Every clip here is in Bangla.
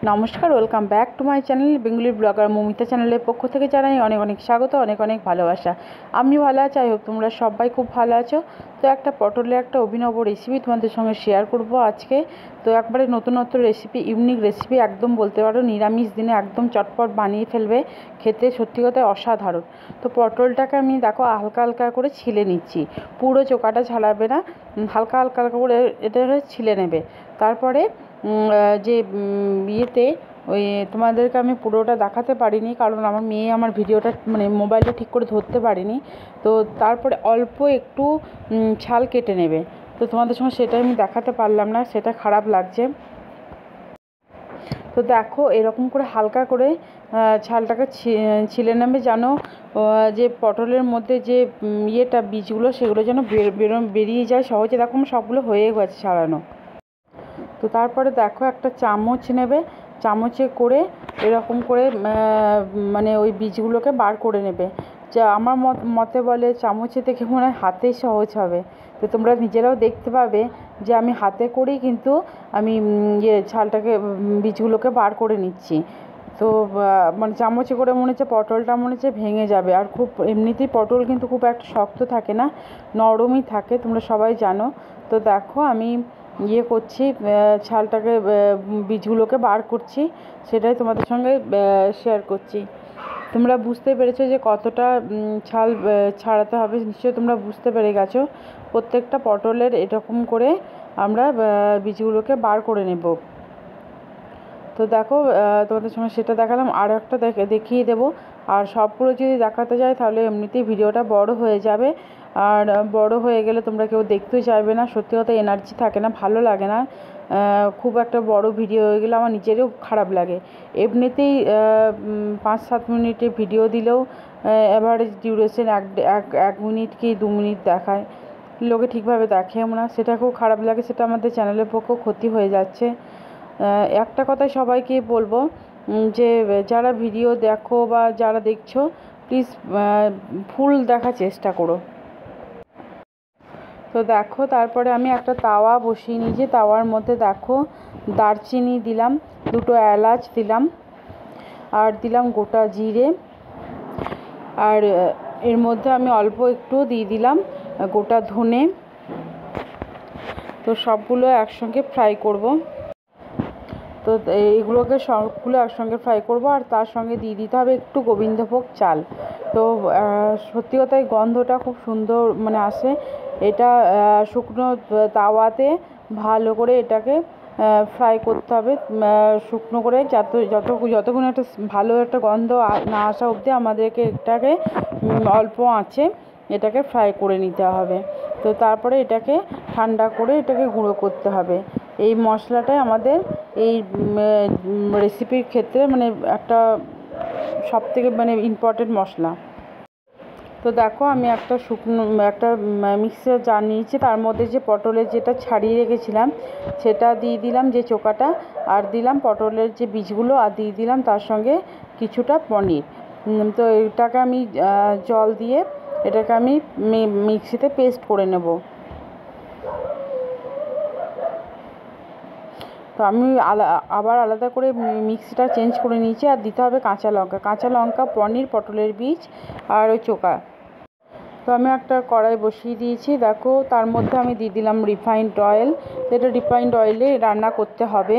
নমস্কার, welcome back to my channel Bengali blogger Moumita চ্যানেলের পক্ষ থেকে জানাই অনেক অনেক স্বাগত, অনেক অনেক ভালোবাসা। আমি ভালো আছি, আই হোপ তোমরা সবাই খুব ভালো আছো। তো একটা পটলের একটা অভিনব রেসিপি তোমাদের সঙ্গে শেয়ার করব আজকে। তো একবারে নতুনত্ব রেসিপি, ইউনিক রেসিপি, একদম বলতে পারো নিরামিষ দিনে একদম চটপট বানিয়ে ফেলবে, খেতে সত্যি কথায় অসাধারণ। তো পটলটাকে আমি দেখো হালকা হালকা করে ছিলে নিচ্ছি, পুরো চোকাটা ছাড়াবে না, হালকা হালকা করে এটা ছিলে নেবে। তারপরে যে ইয়েতে ওই তোমাদেরকে আমি পুরোটা দেখাতে পারিনি, কারণ আমার মেয়ে আমার ভিডিওটা মানে মোবাইলটা ঠিক করে ধরতে পারিনি। তো তারপরে অল্প একটু ছাল কেটে নেবে। তো তোমাদের সঙ্গে সেটাই আমি দেখাতে পারলাম না, সেটা খারাপ লাগছে। তো দেখো এরকম করে হালকা করে ছালটাকে ছিলে নেবে, যেন যে পটলের মধ্যে যে ইয়েটা বীজগুলো সেগুলো যেন বেরিয়ে যায় সহজে। দেখো সবগুলো হয়ে গেছে ছাড়ানো। তো তারপরে দেখো একটা চামচ নেবে, চামচে করে এরকম করে মানে ওই বীজগুলোকে বার করে নেবে। যা আমার মতে বলে চামচে থেকে মনে হয় হাতে সহজ হবে। তো তোমরা নিজেরাও দেখতে পাবে যে আমি হাতে করেই কিন্তু আমি ছালটাকে বীজগুলোকে বার করে নিচ্ছি। তো মানে চামচে করে মনে হচ্ছে পটলটা মনে হচ্ছে ভেঙে যাবে। আর খুব এমনিতেই পটল কিন্তু খুব একটা শক্ত থাকে না, নরমই থাকে, তোমরা সবাই জানো। তো দেখো আমি করছি, ছালটাকে বীজগুলোকে বার করছি, সেটাই তোমাদের সঙ্গে শেয়ার করছি। তোমরা বুঝতে পেরেছো যে কতটা ছাল ছাড়াতে হবে, নিশ্চয়ই তোমরা বুঝতে পেরে গেছো। প্রত্যেকটা পটলের এরকম করে আমরা বীজগুলোকে বার করে নেব। তো দেখো তোমাদের সঙ্গে সেটা দেখালাম, আর একটা দেখিয়ে দেবো। আর সবগুলো যদি দেখাতে যাই তাহলে এমনিতেই ভিডিওটা বড় হয়ে যাবে, আর বড় হয়ে গেলে তোমরা কেউ দেখতেও চাইবে না, সত্যি কথা এনার্জি থাকে না, ভালো লাগে না। খুব একটা বড় ভিডিও হয়ে গেলে আমার নিজেরও খারাপ লাগে। এমনিতেই 5-7 মিনিটের ভিডিও দিলেও অ্যাভারেজ ডিউরেশন 1 মিনিট কি 2 মিনিট দেখায়, লোকে ঠিকভাবে দেখেও না, সেটা খুব খারাপ লাগে। সেটা আমাদের চ্যানেলের পক্ষেও ক্ষতি হয়ে যাচ্ছে। একটা কথাই সবাইকে বলবো যে যারা ভিডিও দেখো বা যারা দেখছো, প্লিজ ফুল দেখার চেষ্টা করো। তো দেখো তারপরে আমি একটা তাওয়া বসিয়ে নিয়েছি, তাওয়ার মধ্যে দেখো দারচিনি দিলাম, 2টো এলাচ দিলাম, আর দিলাম গোটা জিরে, আর এর মধ্যে আমি অল্প একটু দিয়ে দিলাম গোটা ধনে। তো সবগুলো একসঙ্গে ফ্রাই করব। তো এইগুলোকে সবগুলো একসঙ্গে ফ্রাই করব, আর তার সঙ্গে দিয়ে দিতে হবে একটু গোবিন্দভোগ চাল। তো সত্যি কথাই গন্ধটা খুব সুন্দর মানে আসে। এটা শুকনো তাওয়াতে ভালো করে এটাকে ফ্রাই করতে হবে, শুকনো করে, যতক্ষণ একটা ভালো একটা গন্ধ না আসা অবধি আমাদেরকে এটাকে অল্প আঁচে এটাকে ফ্রাই করে নিতে হবে। তো তারপরে এটাকে ঠান্ডা করে এটাকে গুঁড়ো করতে হবে। এই মশলাটাই আমাদের এই রেসিপির ক্ষেত্রে মানে একটা সবথেকে মানে ইম্পর্টেন্ট মশলা। তো দেখো আমি একটা মিক্সার জার নিয়েছি, তার মধ্যে যে পটলের যেটা ছাড়িয়ে রেখেছিলাম সেটা দিয়ে দিলাম, যে চোকাটা, আর দিলাম পটলের যে বীজগুলো, আর দিয়ে দিলাম তার সঙ্গে কিছুটা পনির। তো এটাকে আমি জল দিয়ে এটাকে আমি মিক্সিতে পেস্ট করে নেব। তো আমি আবার আলাদা করে মিক্সিটা চেঞ্জ করে নিয়েছি, আর দিতে হবে কাঁচা লঙ্কা, পনির, পটলের বীজ আর ওই চোকা। তো আমি একটা কড়াই বসিয়ে দিয়েছি, দেখো তার মধ্যে আমি দিয়ে দিলাম রিফাইন্ড অয়েল। এটা রিফাইন্ড অয়েলে রান্না করতে হবে।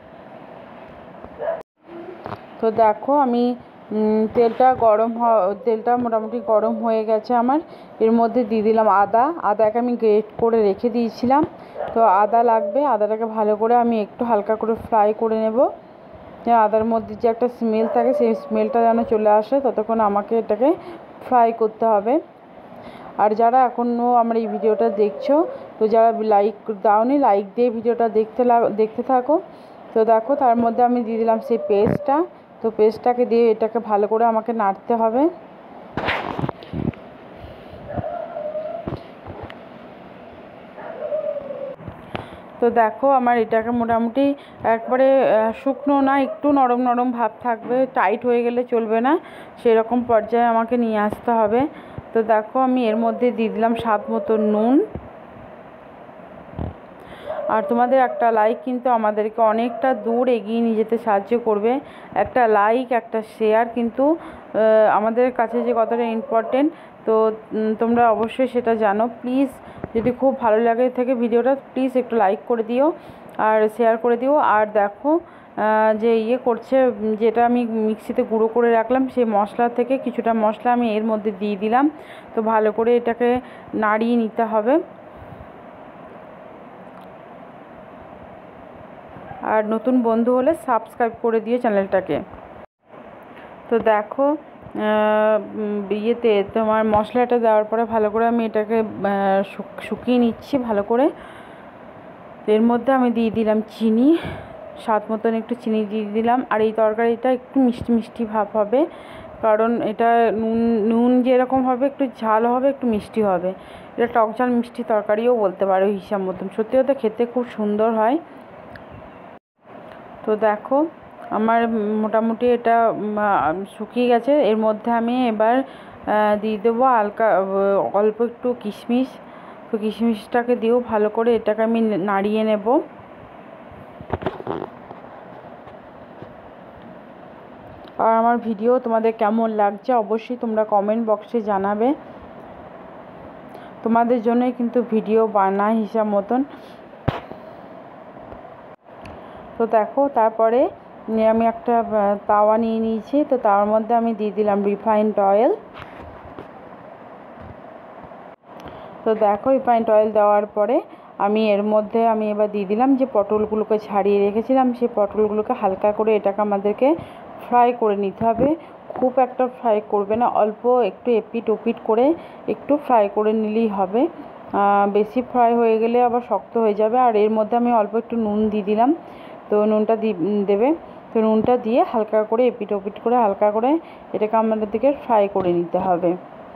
তো দেখো আমি তেলটা মোটামুটি গরম হয়ে গেছে আমার। এর মধ্যে দিয়ে দিলাম আদাকে আমি গ্রেট করে রেখে দিয়েছিলাম। তো আদা লাগবে, আদাটাকে ভালো করে আমি একটু হালকা করে ফ্রাই করে নেব। আদার মধ্যে যে একটা স্মেল থাকে সেই স্মেলটা যেন চলে আসে, ততক্ষণ আমাকে এটাকে ফ্রাই করতে হবে। আর যারা এখনও আমার এই ভিডিওটা দেখছো, তো যারা লাইক দাওনি, লাইক দিয়ে ভিডিওটা দেখতে থাকো। তো দেখো তার মধ্যে আমি দিয়ে দিলাম সেই পেস্টটা। তো পেস্টটাকে দিয়ে এটাকে ভালো করে আমাকে নাড়তে হবে। তো দেখো আমার এটাকে মোটামুটি একবারে শুকনো না, একটু নরম নরম ভাব থাকবে, টাইট হয়ে গেলে চলবে না, সেরকম পর্যায়ে আমাকে নিয়ে আসতে হবে। তো দেখো আমি এর মধ্যে দিয়ে দিলাম স্বাদ মতো নুন, আর তোমাদের একটা লাইক কিন্তু আমাদেরকে অনেকটা দূর এগিয়ে নিয়ে যেতে সাহায্য করবে। একটা লাইক, একটা শেয়ার কিন্তু আমাদের কাছে যে কতটা ইম্পর্টেন্ট, তো তোমরা অবশ্যই সেটা জানো। প্লিজ যদি খুব ভালো লাগে থাকে ভিডিওটা, প্লিজ একটু লাইক করে দিও আর শেয়ার করে দিও। আর দেখো যে করছে, যেটা আমি মিক্সিতে গুঁড়ো করে রাখলাম সেই মশলা থেকে কিছুটা মশলা আমি এর মধ্যে দিয়ে দিলাম। তো ভালো করে এটাকে নাড়িয়ে নিতে হবে। আর নতুন বন্ধু হলে সাবস্ক্রাইব করে দিও চ্যানেলটাকে। তো দেখো তোমার মশলাটা দেওয়ার পরে ভালো করে আমি এটাকে শুকিয়ে নিচ্ছি ভালো করে। এর মধ্যে আমি দিয়ে দিলাম চিনি, স্বাদ মতন একটু চিনি দিয়ে দিলাম। আর এই তরকারিটা একটু মিষ্টি মিষ্টি ভাব হবে, কারণ এটা নুন যেরকম হবে একটু ঝাল হবে, একটু মিষ্টি হবে। এটা টক ঝাল মিষ্টি তরকারিও বলতে পারো হিসাব মতন। সত্যি কথা খেতে খুব সুন্দর হয়। তো দেখো আমার মোটামুটি এটা শুকিয়ে গেছে। এর মধ্যে আমি এবার দিয়ে দেবো অল্প একটু কিশমিশ। তো কিশমিশটাকে দিয়েও ভালো করে এটাকে আমি নাড়িয়ে নেব। আর আমার ভিডিও তোমাদের কেমন লাগছে অবশ্যই তোমরা কমেন্ট বক্সে জানাবে। তোমাদের জন্যই কিন্তু ভিডিও বানাই হিসাব মতন। তো দেখো তারপরে আমি একটা তাওয়া নিয়ে নিয়েছি। তো তাওয়ার মধ্যে আমি দিয়ে দিলাম রিফাইন্ড অয়েল। তো দেখো রিফাইন্ড অয়েল দেওয়ার পরে আমি এর মধ্যে এবার দিয়ে দিলাম যে পটলগুলোকে ছাড়িয়ে রেখেছিলাম। সেই পটলগুলোকে হালকা করে এটাকে আমাদেরকে ফ্রাই করে নিতে হবে। খুব একটা ফ্রাই করবে না, অল্প একটু এপিট ওপিট করে একটু ফ্রাই করে নিলেই হবে। বেশি ফ্রাই হয়ে গেলে আবার শক্ত হয়ে যাবে। আর এর মধ্যে আমি অল্প একটু নুন দিয়ে দিলাম। তো নুনটা দেবে। তো নুনটা দিয়ে হালকা করে এপিট ওপিট করে হালকা করে এটাকে আমাদেরকে ফ্রাই করে নিতে হবে।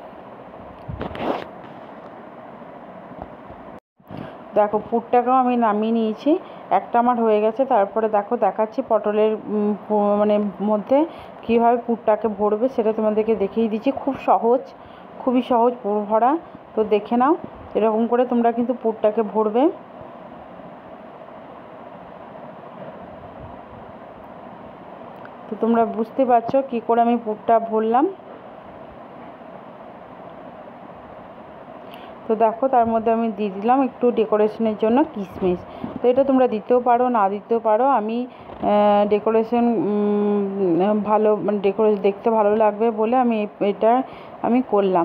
দেখো পুরটাকেও আমি নামিয়ে নিয়েছি, একটা আমার হয়ে গেছে। তারপরে দেখো দেখাচ্ছি পটলের মধ্যে কীভাবে পুরটাকে ভরবে সেটা তোমাদেরকে দেখিয়ে দিচ্ছি। খুবই সহজ পুর ভরা। তো দেখে নাও, এরকম করে তোমরা কিন্তু পুরটাকে ভরবে। তো তোমরা বুঝতে পারছো কী করে আমি পুরটা ভরলাম। তো দেখো তার মধ্যে আমি দিয়ে দিলাম একটু ডেকোরেশনের জন্য কিশমিশ। তো এটা তোমরা দিতেও পারো, না দিতেও পারো। আমি ডেকোরেশন দেখতে ভালো লাগবে বলে এটা করলাম।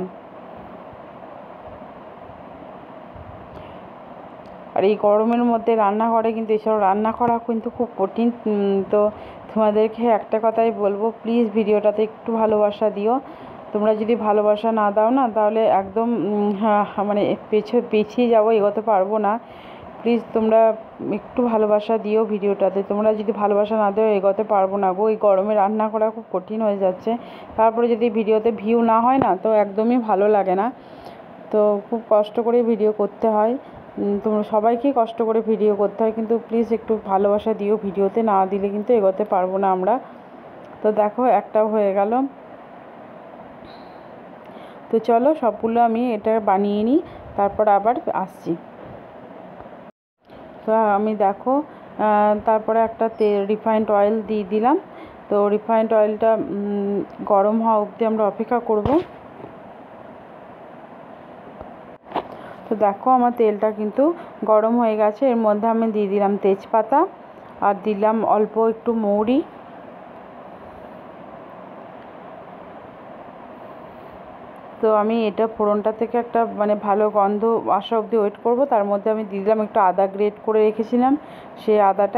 আর এই গরমের মধ্যে রান্নাঘরে কিন্তু এসব রান্না করা কিন্তু খুব কঠিন। তো তোমাদেরকে একটা কথাই বলবো, প্লিজ ভিডিওটাতে একটু ভালোবাসা দিও। তোমরা যদি ভালোবাসা না দাও না, তাহলে একদম পিছিয়ে যাবো, এগোতে পারবো না। প্লিজ তোমরা একটু ভালোবাসা দিও ভিডিওটাতে। তোমরা যদি ভালোবাসা না দাও এগোতে পারবো না গো। এই গরমে রান্না করা খুব কঠিন হয়ে যাচ্ছে। তারপরে যদি ভিডিওতে ভিউ না হয় না, তো একদমই ভালো লাগে না। তো খুব কষ্ট করে ভিডিও করতে হয়। তোমরা সবাইকেই কষ্ট করে ভিডিও করতে হয়, কিন্তু প্লিজ একটু ভালোবাসা দিও ভিডিওতে। না দিলে কিন্তু এগোতে পারবো না আমরা। তো দেখো একটাও হয়ে গেল। তো চলো সবগুলো আমি এটা বানিয়ে নিই, তারপর আবার আসছি। তো আমি দেখো তারপরে একটা রিফাইন্ড অয়েল দিয়ে দিলাম। তো রিফাইন্ড অয়েলটা গরম হওয়া অবধি আমরা অপেক্ষা করব। তো দেখো আমার তেলটা কিন্তু গরম হয়ে গেছে। এর মধ্যে আমি দিয়ে দিলাম তেজপাতা আর দিলাম অল্প একটু মৌরি। তো আমি এটা ফোড়নটা থেকে একটা ভালো গন্ধ আসা অবধি ওয়েট করব। তার মধ্যে আমি দিয়ে দিলাম একটু আদা গ্রেট করে রেখেছিলাম, সেই আদাটা।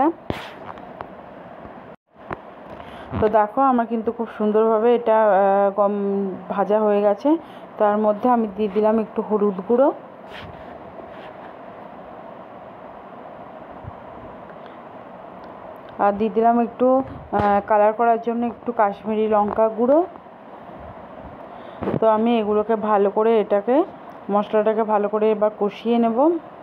তো দেখো আমার কিন্তু খুব সুন্দরভাবে এটা ভাজা হয়ে গেছে। তার মধ্যে আমি দিয়ে দিলাম একটু হলুদ গুঁড়ো, আর দিয়ে দিলাম একটু কালার করার জন্য একটু কাশ্মীরি লঙ্কা গুঁড়ো। তো আমি এগুলোকে ভালো করে মশলাটাকে ভালো করে এবার কষিয়ে নেব।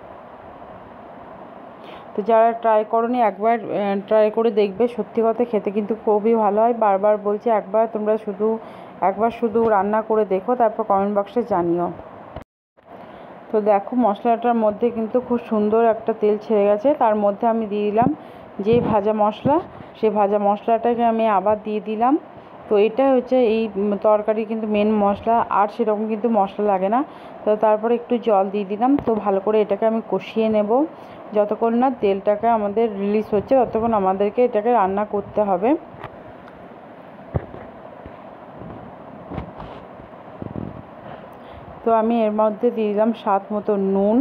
তো যারা ট্রাই করোনি একবার ট্রাই করে দেখবে, সত্যি কথা খেতে কিন্তু খুবই ভালো হয়। বারবার বলছি একবার শুধু রান্না করে দেখো, তারপর কমেন্ট বক্সে জানিও। তো দেখো মশলাটার মধ্যে কিন্তু খুব সুন্দর একটা তেল ছেড়ে গেছে। তার মধ্যে আমি দিয়ে দিলাম যে ভাজা মশলা, সেই ভাজা মশলাটাকে আমি আবার দিয়ে দিলাম। তো এটা হচ্ছে এই তরকারি কিন্তু মেন মশলা, আর সেরকম কিন্তু মশলা লাগে না। তো তারপরে একটু জল দিয়ে দিলাম। তো ভালো করে এটাকে আমি কষিয়ে নেব। যতক্ষণ না তেলটাকে আমাদের রিলিজ হচ্ছে ততক্ষণ আমাদেরকে এটাকে রান্না করতে হবে। তো আমি এর মধ্যে দিয়ে দিলাম স্বাদ মতো নুন।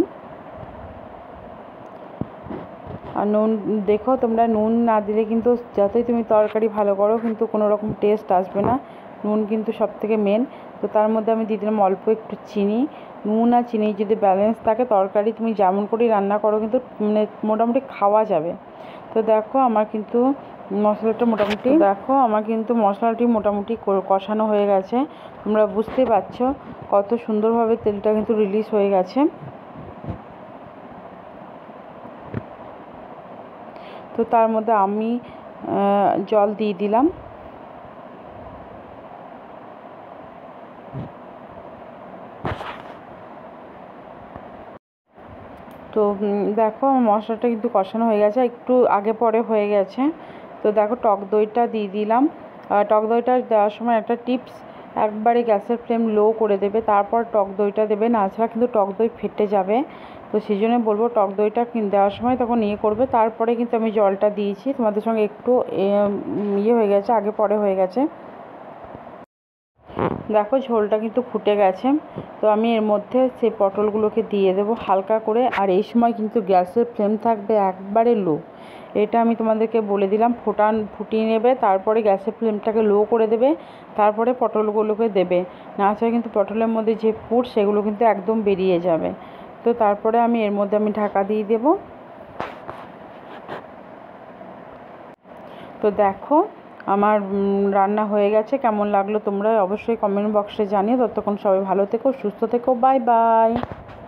আর নুন দেখো, তোমরা নুন না দিলে কিন্তু যতই তুমি তরকারি ভালো করো কিন্তু কোনো রকম টেস্ট আসবে না। নুন কিন্তু সবথেকে মেন। তো তার মধ্যে আমি দিয়ে দিলাম অল্প একটু চিনি। নুন আর চিনি যদি ব্যালেন্স থাকে তরকারি তুমি যেমন করেই রান্না করো কিন্তু মানে মোটামুটি খাওয়া যাবে। তো দেখো আমার কিন্তু মশলাটি মোটামুটি কষানো হয়ে গেছে। তোমরা বুঝতে পারছো কত সুন্দরভাবে তেলটা কিন্তু রিলিজ হয়ে গেছে। তো তার মধ্যে আমি জল দিয়ে দিলাম। তো দেখো আমার মশলাটা কিন্তু কষানো হয়ে গেছে, একটু আগে পরে হয়ে গেছে। তো দেখো টক দইটা দিয়ে দিলাম। টক দইটা দেওয়ার সময় একটা টিপস, একবারে গ্যাসের ফ্লেম লো করে দেবে, তারপর টক দইটা দেবে, না ছাড়া কিন্তু টক দই ফেটে যাবে। তো সেই জন্য বলবো টক দইটা দেওয়ার সময় তখন করবে। তারপরে কিন্তু আমি জলটা দিয়েছি, তোমাদের সঙ্গে একটু হয়ে গেছে, আগে পরে হয়ে গেছে। দেখো ঝোলটা কিন্তু ফুটে গেছে। তো আমি এর মধ্যে সেই পটলগুলোকে দিয়ে দেবো হালকা করে। আর এই সময় কিন্তু গ্যাসের ফ্লেম থাকবে একবারে লো। এটা আমি তোমাদেরকে বলে দিলাম। ফুটিয়ে নেবে, তারপরে গ্যাসের ফ্লেমটাকে লো করে দেবে, তারপরে পটলগুলোকে দেবে, না ছাড়া কিন্তু পটলের মধ্যে যে পুর সেগুলো কিন্তু একদম বেরিয়ে যাবে। তো তারপরে আমি এর মধ্যে ঢাকা দিয়ে দেব। তো দেখো আমার রান্না হয়ে গেছে। কেমন লাগলো তোমরা অবশ্যই কমেন্ট বক্সে জানিও। ততক্ষণ সবাই ভালো থেকো, সুস্থ থেকো, বাই বাই।